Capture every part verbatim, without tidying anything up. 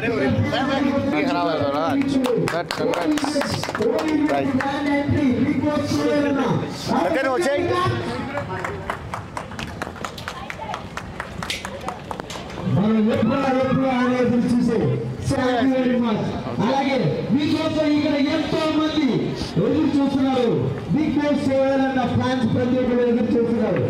అలాగే మీకోసం ఇక్కడ ఎంతో మంది ఎదురు చూస్తున్నారు. బిగ్బాస్ సోహెల్ అన్న ఫ్యాన్స్ ప్రతి ఒక్కరు ఎదురు చూస్తున్నారు.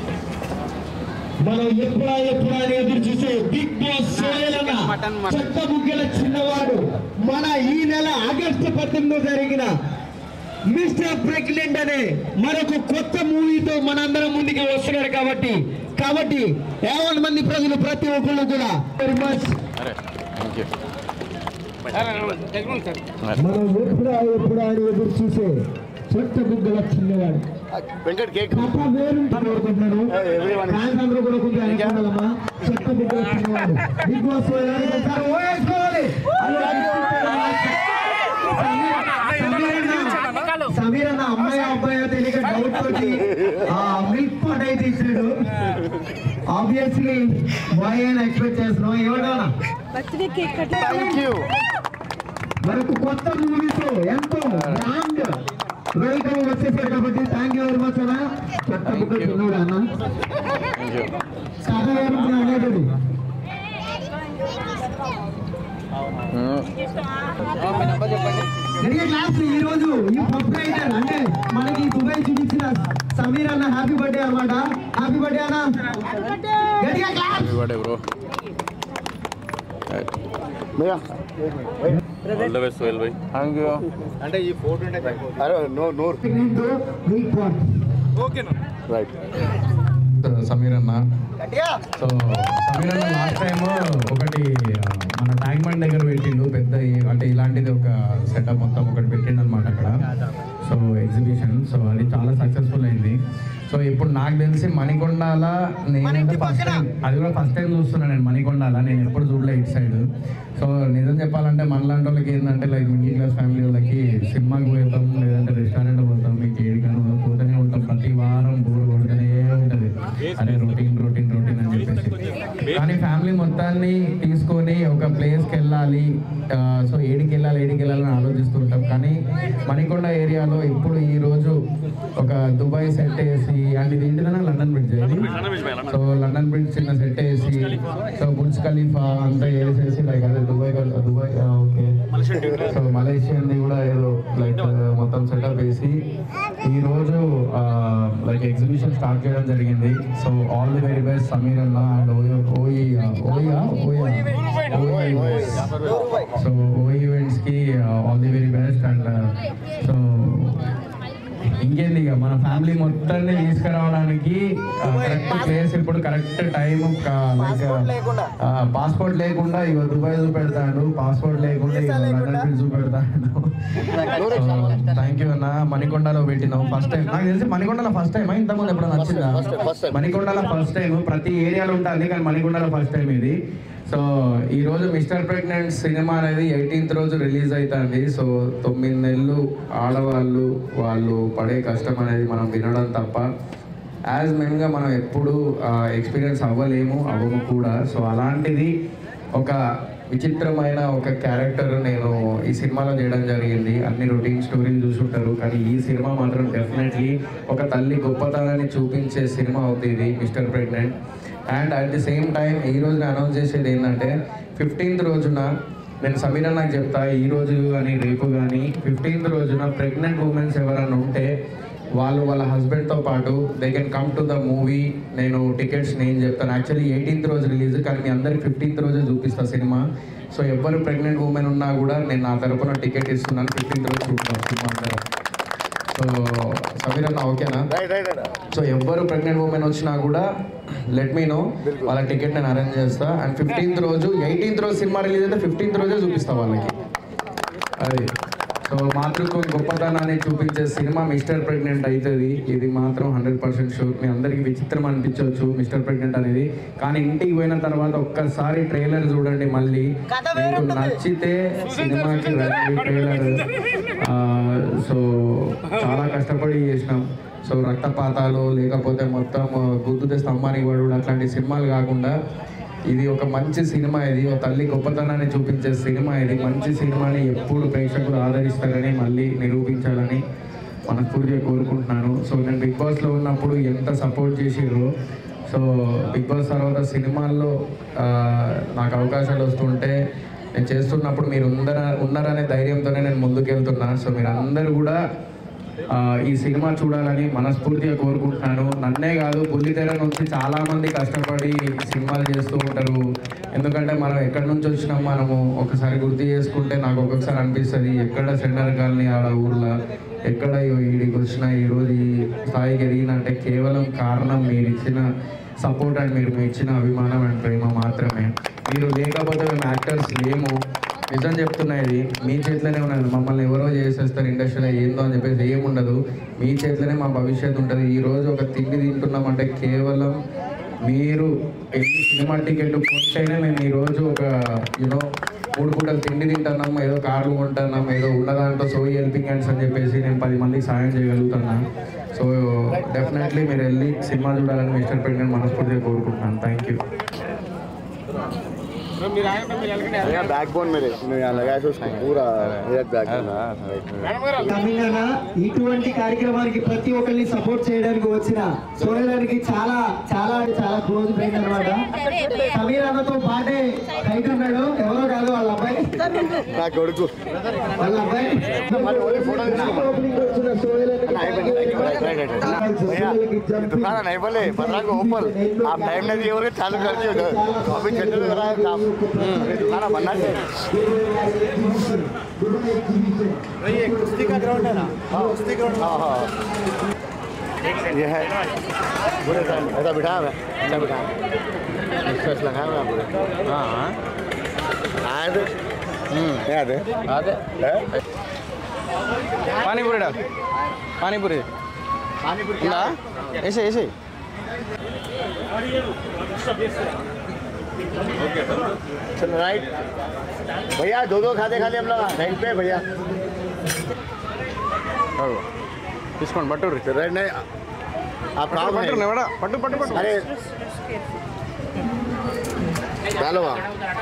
మనం ఎప్పుడా ఎప్పుడా అని ఎదురు చూసే బిగ్ బాస్ సోహెల్ అన్న చెత్త ముగ్గుల చిన్నవాడు మన ఈ నెల ఆగస్టు పద్దెనిమిదిలో జరిగిన మిస్టర్ ప్రెగ్నెంట్ అనే మరొక కొత్త మూవీతో మనందరం ముందుకు వస్తున్నాడు. కాబట్టి కాబట్టి యాభై మంది ప్రజలు ప్రతి ఒక్కళ్ళు కూడా వెరీ మచ్ మనం ఎప్పుడా ఎప్పుడా అని ఎదురు చూసే చెత్త ముగ్గుల చిన్నవాడు వెంకట్ కేక్ కోరుకుంటున్నాను. అందరూ కూడా కొంచెం అనుకోవాలమ్మా. చెత్త ముగ్గుల చిన్నవాడు బిగ్ బాస్ సమీర్ అన్న అమ్మాయి అబ్బాయి తెలియక డౌట్ తోటి మిల్క్ పాట్ అయితే ఇచ్చాడు. ఆబ్వియస్లీ బాయ్ అని ఎక్స్పెక్ట్ చేస్తున్నాం. ఏమన్నా మనకు కొత్త మూవీస్ ఎంతో బ్రాండ్ వెల్కమ్ వచ్చేసారు కాబట్టి థ్యాంక్ యూ వెరీ మచ్ అన్న. కొత్త బుక్ తిన్నాడు అన్న అనేది ఈ రోజు ఈ ప్రొప్రైటర్ అంటే మనకి దుబాయ్ చూపించిన సమీర్ అన్న హ్యాపీ బర్త్డే అన్నమాట. హ్యాపీ బర్త్డే అన్న. అంటే ఈ ఫోటో రైట్ సమీర్ అన్న. సో సమీర్ అన్న లాస్ట్ టైం ఒకటి మన ట్యాంక్ బండ్ దగ్గర పెట్టిండు పెద్ద అంటే ఇలాంటిది ఒక సెటప్ మొత్తం ఒకటి పెట్టిండు అనమాట అక్కడ. సో ఎగ్జిబిషన్ సో అది చాలా సక్సెస్ఫుల్ అయింది. సో ఇప్పుడు నాకు తెలిసి మణికొండాల నేను ఫస్ట్ టైం అది కూడా ఫస్ట్ టైం చూస్తున్నాను నేను మణికొండాల. నేను ఎప్పుడు చూడలే ఇటు సైడ్. సో నిజం చెప్పాలంటే మనలాంటి వాళ్ళకి ఏంటంటే లైక్ మిడిల్ క్లాస్ ఫ్యామిలీ వాళ్ళకి సినిమాకి పోతాం లేదంటే రెస్టారెంట్ పోతాం మీకు ఏడికను పోతూనే ఉంటాం. ప్రతి వారం బోర్ కొడుతూనే ఉంటుంది అదే రొటీన్ రొటీన్ రొటీన్ అని చెప్పేసి. కానీ ఫ్యామిలీ మొత్తాన్ని తీసుకొని ఒక ప్లేస్కి వెళ్ళాలి. సో ఏడికి వెళ్ళాలి ఏడికి వెళ్ళాలని ఆలోచిస్తుంటాం. కానీ మణికొండ ఏరియాలో ఇప్పుడు ఈరోజు ఒక దుబాయ్ సెట్ వేసి అండ్ ఇది ఏంటిదన్నా లండన్ బ్రిడ్జ్ అది. సో లండన్ బ్రిడ్జ్ చిన్న సెట్ వేసి సో బుర్జ్ ఖలీఫా అంతా వేసేసి లైక్ అదే దుబాయ్ దుబాయ్ ఓకే సో మలేషియాని కూడా ఏదో లైక్ మొత్తం సెటప్ వేసి ఈరోజు లైక్ ఎగ్జిబిషన్ స్టార్ట్ చేయడం జరిగింది. So all the very best Sameer అన్న అండ్ ఓయో ఓయి ఓయా ఓయా సో ఓ ఈవెంట్స్కి all the very best. And so ఇంకేంది ఇక మన ఫ్యామిలీ మొత్తాన్ని తీసుకురావడానికి కరెక్ట్ ప్లేస్ ఇప్పుడు కరెక్ట్ టైం లైక్ పాస్పోర్ట్ లేకుండా ఇక దుబాయ్ చూపెడతాడు, పాస్పోర్ట్ లేకుండా ఇక లండన్ చూపెడతాడు. థ్యాంక్ యూ అన్న. మణికొండలో పెట్టినాం ఫస్ట్ టైం. నాకు తెలిసి మణికొండలో ఫస్ట్ టైం ఇంతకుముందు ఎప్పుడు నచ్చిందా? మణికొండలో ఫస్ట్ టైం. ప్రతి ఏరియాలో ఉంటుంది కానీ మణికొండలో ఫస్ట్ టైం ఇది. సో ఈరోజు మిస్టర్ ప్రెగ్నెంట్ సినిమా అనేది ఎయిటీన్త్ రోజు రిలీజ్ అవుతుంది. సో తొమ్మిది నెలలు ఆడవాళ్ళు వాళ్ళు పడే కష్టం అనేది మనం వినడం తప్ప యాజ్ మెన్గా మనం ఎప్పుడు ఎక్స్పీరియన్స్ అవ్వలేము అవ్వము కూడా. సో అలాంటిది ఒక విచిత్రమైన ఒక క్యారెక్టర్ నేను ఈ సినిమాలో చేయడం జరిగింది. అన్ని రొటీన్ స్టోరీలు చూసుంటారు కానీ ఈ సినిమా మాత్రం డెఫినెట్లీ ఒక తల్లి గొప్పతనాన్ని చూపించే సినిమా అవుతుంది mister pregnant. And at the same time ఈ రోజున అనౌన్స్ చేసేది ఏంటంటే ఫిఫ్టీన్త్ రోజున నేను సమీర్ నాకు చెప్తా ఈ రోజు కానీ రేపు కానీ ఫిఫ్టీన్త్ రోజున ప్రెగ్నెంట్ ఉమెన్స్ ఎవరైనా ఉంటే వాళ్ళు వాళ్ళ హస్బెండ్తో పాటు they can come to the movie. నేను టికెట్స్ నేను చెప్తాను. యాక్చువల్లీ ఎయిటీన్త్ రోజు రిలీజ్ కానీ మీ అందరికి ఫిఫ్టీన్త్ రోజే చూపిస్తాను సినిమా. సో ఎవరు ప్రెగ్నెంట్ ఉమెన్ ఉన్నా కూడా నేను నా తరపున టికెట్ ఇస్తున్నాను. ఫిఫ్టీన్త్ రోజు చూపుతాను సినిమా అందరం. సో సమీర్ అన్న ఓకేనా? సో ఎవరు ప్రెగ్నెంట్ ఉమెన్ వచ్చినా కూడా లెట్ మీ నో, వాళ్ళ టికెట్ నేను అరేంజ్ చేస్తా. అండ్ ఫిఫ్టీన్త్ రోజు ఎయిటీన్త్ రోజు సినిమా రిలీజ్ అయితే ఫిఫ్టీన్త్ రోజే చూపిస్తా వాళ్ళకి. అది సో మాతృత్వం గొప్పతనాన్ని చూపించే సినిమా మిస్టర్ ప్రెగ్నెంట్ అవుతుంది. ఇది మాత్రం హండ్రెడ్ పర్సెంట్ షూర్. మీ అందరికీ విచిత్రం అనిపించవచ్చు మిస్టర్ ప్రెగ్నెంట్ అనేది, కానీ ఇంటికి పోయిన తర్వాత ఒక్కసారి ట్రైలర్ చూడండి. మళ్ళీ మీకు నచ్చితే సినిమాకి రండి ట్రైలర్. సో చాలా కష్టపడి చేసినాం. సో రక్తపాతాలు లేకపోతే మొత్తం గుద్దుతే స్తంభానికి పడు అట్లాంటి సినిమాలు కాకుండా ఇది ఒక మంచి సినిమా, ఇది ఒక తల్లి గొప్పతనాన్ని చూపించే సినిమా, ఇది మంచి సినిమాని ఎప్పుడు ప్రేక్షకులు ఆదరిస్తారని మళ్ళీ నిరూపించాలని మనస్ఫూర్తిగా కోరుకుంటున్నాను. సో నేను బిగ్ బాస్లో ఉన్నప్పుడు ఎంత సపోర్ట్ చేసిర్రు, సో బిగ్ బాస్ తర్వాత సినిమాల్లో నాకు అవకాశాలు వస్తుంటే నేను చేస్తున్నప్పుడు మీరు ఉందర ఉన్నారనే ధైర్యంతోనే నేను ముందుకెళ్తున్నా. సో మీరు అందరూ కూడా ఈ సినిమా చూడాలని మనస్ఫూర్తిగా కోరుకుంటున్నాను. నన్నే కాదు, బుల్లితెర నుంచి చాలామంది కష్టపడి సినిమాలు చేస్తూ ఉంటారు. ఎందుకంటే మనం ఎక్కడి నుంచి వచ్చినాం మనము ఒకసారి గుర్తు చేసుకుంటే నాకు ఒక్కొక్కసారి అనిపిస్తుంది, ఎక్కడ సెంటర్ కాలనీ ఆడ ఊర్లో ఎక్కడ ఈడికి వచ్చిన ఈరోజు ఈ స్థాయికి ఎదిగినంటే కేవలం కారణం మీరు ఇచ్చిన సపోర్ట్ అండ్ మీరు ఇచ్చిన అభిమానం అండ్ ప్రేమ మాత్రమే. మీరు లేకపోతే మేము యాక్టర్స్ లేము. నిజం చెప్తున్నా, ఇది మీ చేతిలోనే ఉన్నది. మమ్మల్ని ఎవరో చేసేస్తారు ఇండస్ట్రీలో ఏందో అని చెప్పేసి ఏముండదు, మీ చేతిలోనే మా భవిష్యత్తు ఉంటుంది. ఈరోజు ఒక తిండి తింటున్నామంటే కేవలం మీరు ఎన్ని సినిమా టికెట్ కొంటేనే మేము ఈరోజు ఒక యూనో మూడు పూటలు తిండి తింటున్నాం, ఏదో కార్లు కొంటున్నాం, ఏదో ఉన్నదాంట్లో సోయి హెల్పింగ్ హ్యాండ్స్ అని చెప్పేసి నేను పది మందికి సాయం చేయగలుగుతున్నా. సో డెఫినెట్లీ మీరు వెళ్ళి సినిమా చూడాలని మిస్టర్ ప్రెగ్నెంట్ మనస్ఫూర్తిగా కోరుకుంటున్నాను. Thank you. बैकबोन मेरे मैं यहाँ लगाया था उसको पूरा తెలంగాణ ఇటువంటి కార్యక్రమానికి ప్రతి ఒక్కరిని సపోర్ట్ చేయడానికి వచ్చిన సోహెల్కి చాలా చాలా చాలా క్లోజ్ ఫ్రెండ్ అనమాట. సమీర్ అన్నతో పాటే హైట్ ఉన్నాడు, ఎవరో కాదు వాళ్ళ అబ్బాయి, నా కొడుకు వాళ్ళ అబ్బాయి दुकान नहीं बोले पंद्रह को ऊपर आप टाइम नहीं दिए बोले चालू कर दिए अभी चल रहा है काम दुकान बनना चाहिए. ये कुश्ती का ग्राउंड है ना? हाँ कुश्ती ग्राउंड. हाँ हाँ ये है पूरे ऐसा बिठाया मैं अच्छा बिठाया एक्सप्रेस लगाया मैं पूरे. हाँ हाँ आए थे याद है आते पानी पूरी डाल पानी पूरी पानी पूरी ऐसे ऐसे चल राइट भैया दो दो खाते खाते हम लोग राइट पे भैया తీసుకోండి పట్టు राइट नहीं आप कहाँ పట్టు నెవడా పట్టు పట్టు పట్టు अरे डालो वहाँ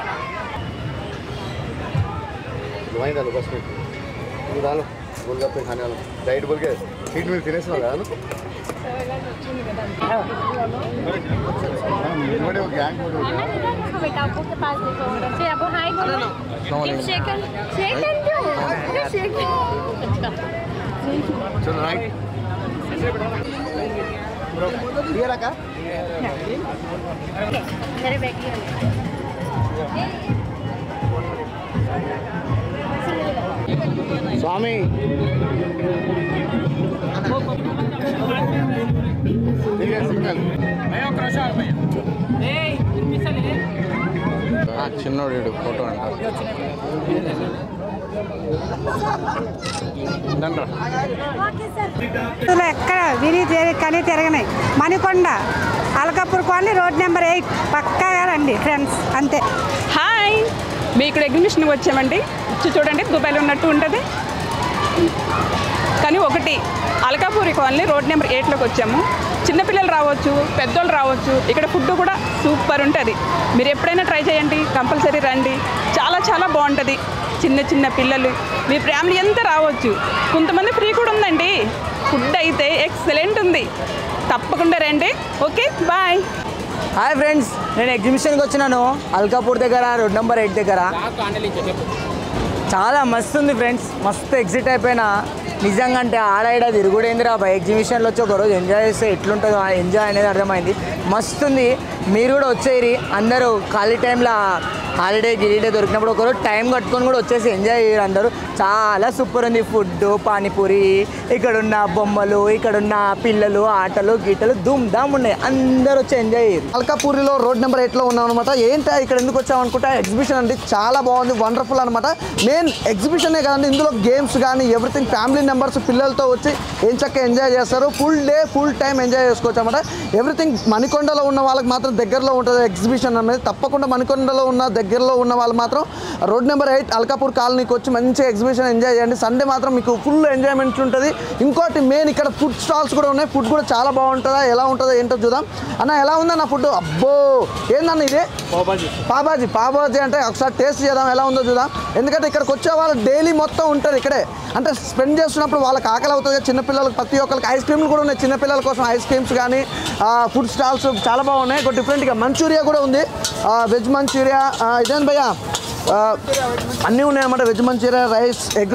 वहीं डालो बस में तू डालो गोलगप्पे खाने वाला डाइट बोल के सीट में फिनिश वाला है ना बड़े हो गैंग बड़े हो गया बेटा आपको के पास देखो से अब हाय बोलो शेकन शेकन क्यों अरे शेकन चलो राइट ये रखा मेरे बैग में स्वामी ठीक है सिग्नल చిన్నోడు ఫోటో అంట ఎక్కడ విని కానీ తిరగనాయి. Manikonda Alkapur colony road number eight పక్కాగా రండి ఫ్రెండ్స్, అంతే. హాయ్, మీ ఇక్కడ ఎగ్జిబిషన్కి వచ్చామండి. చూడండి దుబాయ్లో ఉన్నట్టు ఉంటుంది. కానీ ఒకటి అలకాపూరి కాలనీ రోడ్ నెంబర్ ఎయిట్లోకి వచ్చాము. చిన్నపిల్లలు రావచ్చు, పెద్దోళ్ళు రావచ్చు. ఇక్కడ ఫుడ్ కూడా సూపర్ ఉంటుంది. మీరు ఎప్పుడైనా ట్రై చేయండి, కంపల్సరీ రండి. చాలా చాలా బాగుంటుంది. చిన్న చిన్న పిల్లలు మీ ఫ్యామిలీ అంతా రావచ్చు. కొంతమంది ఫ్రీ కూడా ఉందండి. ఫుడ్ అయితే ఎక్సలెంట్ ఉంది. తప్పకుండా రండి. Okay bye. హాయ్ ఫ్రెండ్స్, నేను ఎగ్జిబిషన్కి వచ్చినాను అల్కాపూర్ దగ్గర రోడ్ నెంబర్ ఎయిట్ దగ్గర. చాలా మస్తు ఉంది ఫ్రెండ్స్, మస్తు ఎగ్జిట్ అయిపోయినా. నిజంగా అంటే ఆడ ఈడ తిరుగుడేందిరా బై ఎగ్జిబిషన్లో వచ్చి ఒకరోజు ఎంజాయ్ చేస్తే ఎట్లుంటుందో ఎంజాయ్ అనేది అర్థమైంది. మస్తు ఉంది. మీరు కూడా వచ్చేరి అందరూ ఖాళీ టైంలో హాలిడే గిలిడే దొరికినప్పుడు ఒకరోజు టైం కట్టుకొని కూడా వచ్చేసి ఎంజాయ్ చేయరు అందరూ. చాలా సూపర్ ఉంది ఫుడ్, పానీపూరి, ఇక్కడున్న బొమ్మలు, ఇక్కడున్న పిల్లలు, ఆటలు గీటలు ధూమ్ ధామ్ ఉన్నాయి. అందరూ వచ్చి ఎంజాయ్ చేయరు. అల్కాపూరిలో రోడ్ నెంబర్ ఎయిట్లో ఉన్నాం అనమాట. ఏంటా ఇక్కడ ఎందుకు వచ్చామనుకుంటా, ఎగ్జిబిషన్ అంటే చాలా బాగుంది, వండర్ఫుల్ అనమాట. మెయిన్ ఎగ్జిబిషనే కదండి, ఇందులో గేమ్స్ కానీ ఎవ్రీథింగ్ ఫ్యామిలీ మెంబర్స్ పిల్లలతో వచ్చి ఏం చక్కగా ఎంజాయ్ చేస్తారు. Full day full time enjoy చేసుకోవచ్చు అనమాట. ఎవ్రీథింగ్ మణికొండలో ఉన్న వాళ్ళకి మాత్రం దగ్గరలో ఉంటుంది ఎగ్జిబిషన్ అనేది. తప్పకుండా మణికొండలో ఉన్న దగ్గరలో ఉన్న వాళ్ళు మాత్రం రోడ్ నెంబర్ ఎయిట్ అల్కాపూర్ కాలనీకి వచ్చి మంచి ఎగ్జిబిషన్ ఎంజాయ్ చేయండి. సండే మాత్రం మీకు ఫుల్ ఎంజాయ్మెంట్ ఉంటుంది. ఇంకోటి మెయిన్ ఇక్కడ ఫుడ్ స్టాల్స్ కూడా ఉన్నాయి. ఫుడ్ కూడా చాలా బాగుంటుందా, ఎలా ఉంటుందో ఏంటో చూద్దాం. అన్న ఎలా ఉందన్న ఫుడ్? అబ్బో ఏందన్న ఇది? పాబాజీ. పాబాజీ అంటే ఒకసారి టేస్ట్ చేద్దాం ఎలా ఉందో చూద్దాం. ఎందుకంటే ఇక్కడికి వచ్చే వాళ్ళు డైలీ మొత్తం ఉంటారు ఇక్కడే. అంటే స్పెండ్ చేస్తున్నప్పుడు వాళ్ళకి ఆకలి అవుతుంది. చిన్నపిల్లలకి ప్రతి ఒక్కరికి ఐస్ క్రీమ్లు కూడా ఉన్నాయి. చిన్నపిల్లల కోసం ఐస్ క్రీమ్స్ కానీ ఫుడ్ స్టాల్స్ చాలా బాగున్నాయి. ఒక డిఫరెంట్గా మంచూరియా కూడా ఉంది, వెజ్ మంచూరియా. ఇదేంటి భయ్యా అన్నీ ఉన్నాయి అన్నమాట. Veg Manchuria, rice, egg